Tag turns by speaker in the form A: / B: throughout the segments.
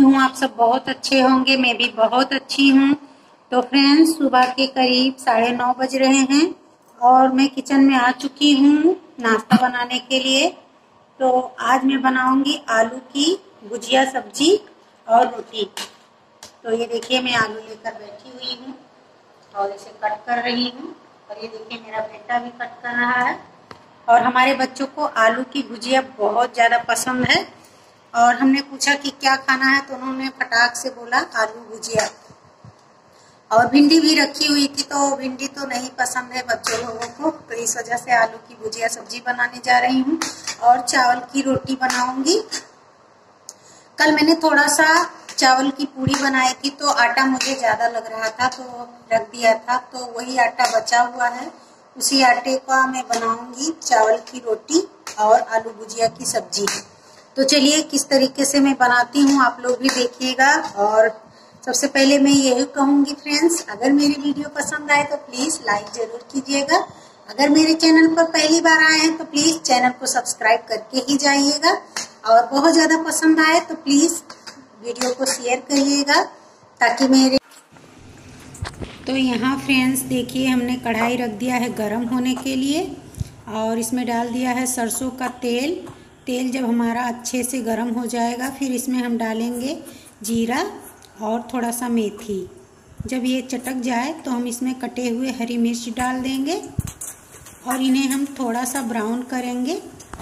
A: हूँ आप सब बहुत अच्छे होंगे, मैं भी बहुत अच्छी हूँ। तो फ्रेंड्स, सुबह के करीब 9:30 बज रहे हैं और मैं किचन में आ चुकी हूँ नाश्ता बनाने के लिए। तो आज मैं बनाऊंगी आलू की भुजिया, सब्जी और रोटी। तो ये देखिए, मैं आलू लेकर बैठी हुई हूँ और इसे कट कर रही हूँ। और ये देखिए, मेरा बेटा भी कट कर रहा है। और हमारे बच्चों को आलू की भुजिया बहुत ज़्यादा पसंद है। और हमने पूछा कि क्या खाना है, तो उन्होंने फटाक से बोला आलू भुजिया। और भिंडी भी रखी हुई थी, तो भिंडी तो नहीं पसंद है बच्चों लोगों को, तो इस वजह से आलू की भुजिया सब्जी बनाने जा रही हूँ। और चावल की रोटी बनाऊंगी। कल मैंने थोड़ा सा चावल की पूड़ी बनाई थी, तो आटा मुझे ज़्यादा लग रहा था तो रख दिया था, तो वही आटा बचा हुआ है। उसी आटे का मैं बनाऊंगी चावल की रोटी और आलू भुजिया की सब्जी। तो चलिए किस तरीके से मैं बनाती हूँ आप लोग भी देखिएगा। और सबसे पहले मैं यही कहूँगी फ्रेंड्स, अगर मेरी वीडियो पसंद आए तो प्लीज़ लाइक जरूर कीजिएगा। अगर मेरे चैनल पर पहली बार आए हैं तो प्लीज़ चैनल को सब्सक्राइब करके ही जाइएगा। और बहुत ज़्यादा पसंद आए तो प्लीज़ वीडियो को शेयर करिएगा ताकि मेरे। तो यहाँ फ्रेंड्स देखिए, हमने कढ़ाई रख दिया है गरम होने के लिए और इसमें डाल दिया है सरसों का तेल। तेल जब हमारा अच्छे से गरम हो जाएगा, फिर इसमें हम डालेंगे जीरा और थोड़ा सा मेथी। जब ये चटक जाए तो हम इसमें कटे हुए हरी मिर्च डाल देंगे और इन्हें हम थोड़ा सा ब्राउन करेंगे।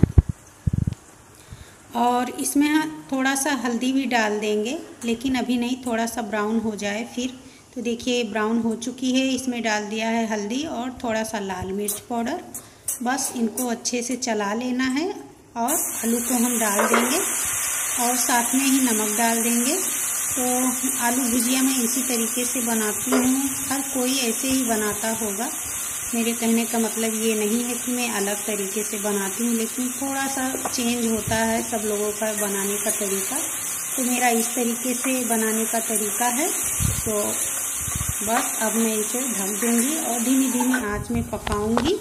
A: और इसमें थोड़ा सा हल्दी भी डाल देंगे, लेकिन अभी नहीं, थोड़ा सा ब्राउन हो जाए फिर। तो देखिए ब्राउन हो चुकी है। इसमें डाल दिया है हल्दी और थोड़ा सा लाल मिर्च पाउडर। बस इनको अच्छे से चला लेना है और आलू को हम डाल देंगे और साथ में ही नमक डाल देंगे। तो आलू भुजिया मैं इसी तरीके से बनाती हूँ, हर कोई ऐसे ही बनाता होगा। मेरे कहने का मतलब ये नहीं है कि मैं अलग तरीके से बनाती हूँ, लेकिन थोड़ा सा चेंज होता है सब लोगों का बनाने का तरीका। तो मेरा इस तरीके से बनाने का तरीका है। तो बस अब मैं इसे ढक दूँगी और धीमी धीमी आंच में पकाऊंगी।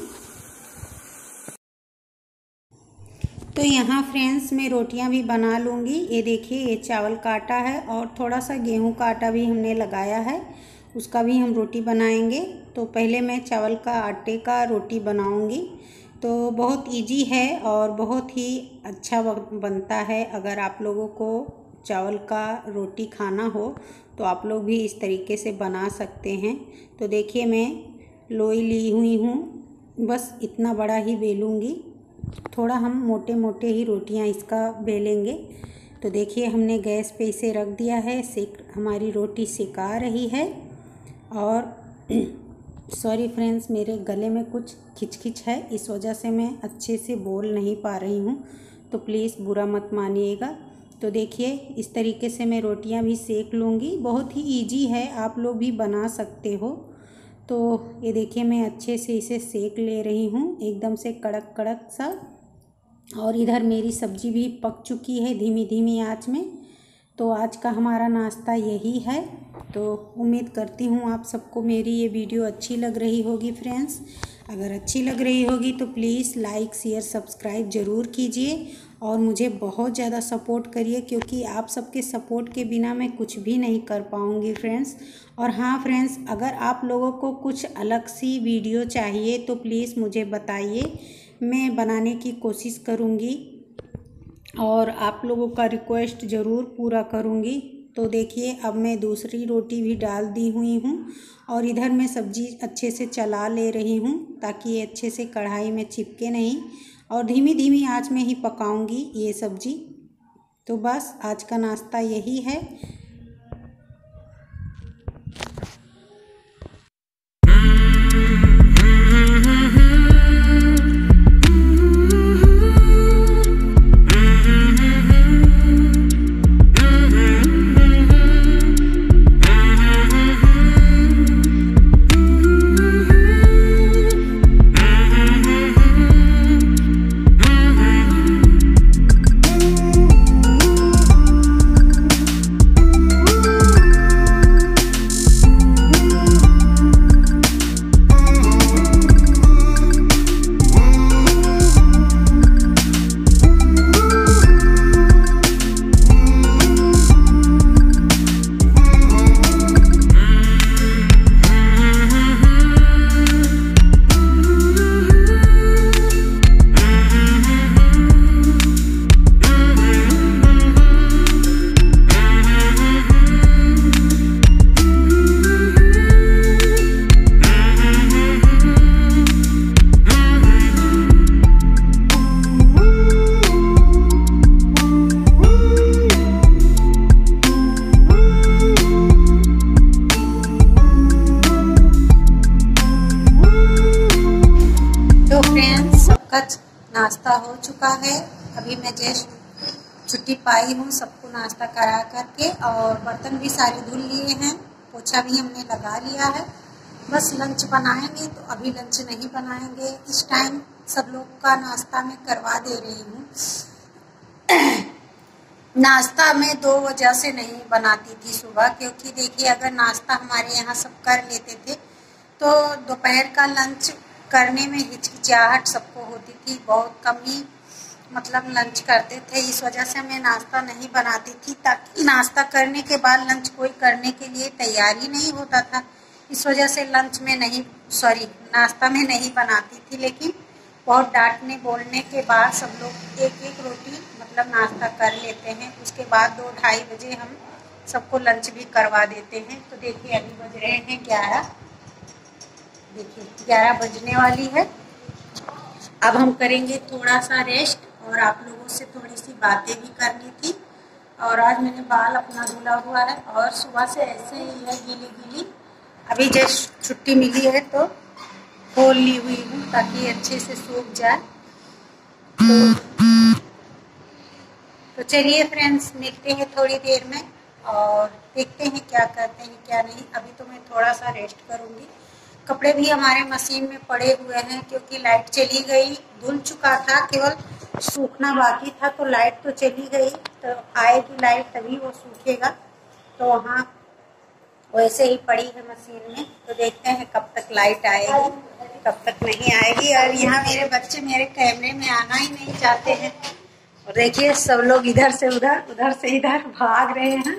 A: तो यहाँ फ्रेंड्स मैं रोटियाँ भी बना लूँगी। ये देखिए, ये चावल का आटा है और थोड़ा सा गेहूं का आटा भी हमने लगाया है, उसका भी हम रोटी बनाएंगे। तो पहले मैं चावल का आटे का रोटी बनाऊँगी। तो बहुत इजी है और बहुत ही अच्छा बनता है। अगर आप लोगों को चावल का रोटी खाना हो तो आप लोग भी इस तरीके से बना सकते हैं। तो देखिए, मैं लोई ली हुई हूँ, बस इतना बड़ा ही बेलूँगी। थोड़ा हम मोटे मोटे ही रोटियां इसका बेलेंगे। तो देखिए, हमने गैस पे इसे रख दिया है, हमारी रोटी सिका रही है। और सॉरी फ्रेंड्स, मेरे गले में कुछ खिचखिच है, इस वजह से मैं अच्छे से बोल नहीं पा रही हूँ, तो प्लीज़ बुरा मत मानिएगा। तो देखिए, इस तरीके से मैं रोटियां भी सेक लूँगी। बहुत ही इजी है, आप लोग भी बना सकते हो। तो ये देखिए, मैं अच्छे से इसे सेक ले रही हूँ, एकदम से कड़क कड़क सा। और इधर मेरी सब्जी भी पक चुकी है धीमी धीमी आंच में। तो आज का हमारा नाश्ता यही है। तो उम्मीद करती हूँ आप सबको मेरी ये वीडियो अच्छी लग रही होगी फ्रेंड्स। अगर अच्छी लग रही होगी तो प्लीज़ लाइक शेयर सब्सक्राइब ज़रूर कीजिए और मुझे बहुत ज़्यादा सपोर्ट करिए, क्योंकि आप सबके सपोर्ट के बिना मैं कुछ भी नहीं कर पाऊँगी फ्रेंड्स। और हाँ फ्रेंड्स, अगर आप लोगों को कुछ अलग सी वीडियो चाहिए तो प्लीज़ मुझे बताइए, मैं बनाने की कोशिश करूँगी और आप लोगों का रिक्वेस्ट ज़रूर पूरा करूँगी। तो देखिए, अब मैं दूसरी रोटी भी डाल दी हुई हूँ और इधर मैं सब्ज़ी अच्छे से चला ले रही हूँ ताकि ये अच्छे से कढ़ाई में चिपके नहीं, और धीमी धीमी आंच में ही पकाऊंगी ये सब्ज़ी। तो बस आज का नाश्ता यही है। सबका नाश्ता हो चुका है। अभी मैं जस्ट छुट्टी पाई हूँ सबको नाश्ता करा करके, और बर्तन भी सारे धुल लिए हैं, पोछा भी हमने लगा लिया है। बस लंच बनाएंगे, तो अभी लंच नहीं बनाएंगे, इस टाइम सब लोग का नाश्ता मैं करवा दे रही हूँ। नाश्ता मैं 2 वजह से नहीं बनाती थी सुबह, क्योंकि देखिए अगर नाश्ता हमारे यहाँ सब कर लेते थे तो दोपहर का लंच करने में हिचकिचाहट सबको होती थी, बहुत कम ही मतलब लंच करते थे। इस वजह से मैं नाश्ता नहीं बनाती थी, ताकि नाश्ता करने के बाद लंच कोई करने के लिए तैयार ही नहीं होता था। इस वजह से नाश्ता में नहीं बनाती थी। लेकिन बहुत डांटने बोलने के बाद सब लोग एक एक रोटी मतलब नाश्ता कर लेते हैं। उसके बाद 2-2:30 बजे हम सबको लंच भी करवा देते हैं। तो देखिए अभी बज रहे हैं 11, देखिए 11 बजने वाली है। अब हम करेंगे थोड़ा सा रेस्ट, और आप लोगों से थोड़ी सी बातें भी करनी थी। और आज मैंने बाल अपना धुला हुआ है, और सुबह से ऐसे ही है गीली गीली। अभी जस्ट छुट्टी मिली है तो खोल ली हुई हूँ, ताकि अच्छे से सूख जाए। तो चलिए फ्रेंड्स, मिलते हैं थोड़ी देर में और देखते हैं क्या करते हैं क्या नहीं। अभी तो मैं थोड़ा सा रेस्ट करूँगी। कपड़े भी हमारे मशीन में पड़े हुए हैं, क्योंकि लाइट चली गई। धुल चुका था, केवल सूखना बाकी था। तो लाइट तो चली गई, तो आएगी लाइट तभी वो सूखेगा। तो वहाँ वैसे ही पड़ी है मशीन में। तो देखते हैं कब तक लाइट आएगी, कब तक नहीं आएगी। और यहाँ मेरे बच्चे मेरे कैमरे में आना ही नहीं चाहते हैं। और देखिए सब लोग इधर से उधर, उधर से इधर भाग रहे हैं।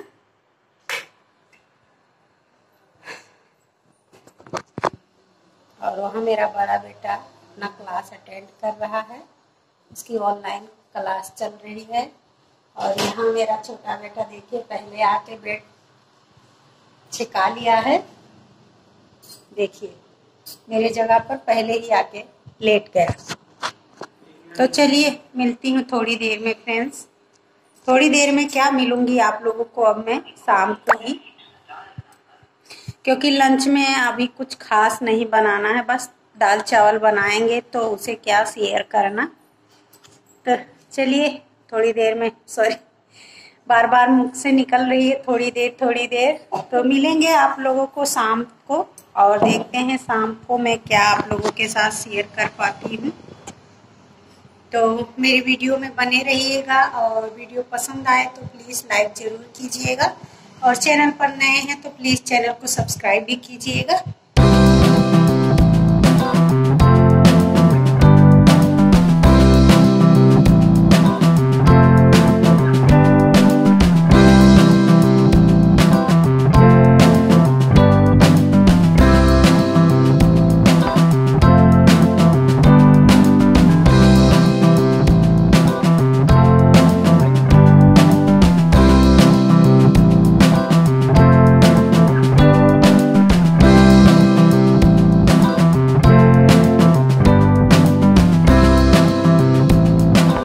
A: और वहाँ मेरा बड़ा बेटा अपना क्लास अटेंड कर रहा है, उसकी ऑनलाइन क्लास चल रही है। और यहाँ मेरा छोटा बेटा देखिए पहले आके बेड छिका लिया है। देखिए मेरे जगह पर पहले ही आके लेट गया। तो चलिए मिलती हूँ थोड़ी देर में फ्रेंड्स। थोड़ी देर में क्या मिलूंगी आप लोगों को, अब मैं शाम को ही, क्योंकि लंच में अभी कुछ खास नहीं बनाना है। बस दाल चावल बनाएंगे, तो उसे क्या शेयर करना। तो चलिए थोड़ी देर में, सॉरी बार बार मुख से निकल रही है थोड़ी देर। तो मिलेंगे आप लोगों को शाम को, और देखते हैं शाम को मैं क्या आप लोगों के साथ शेयर कर पाती हूँ। तो मेरी वीडियो में बने रहिएगा, और वीडियो पसंद आए तो प्लीज़ लाइक ज़रूर कीजिएगा, और चैनल पर नए हैं तो प्लीज़ चैनल को सब्सक्राइब भी कीजिएगा।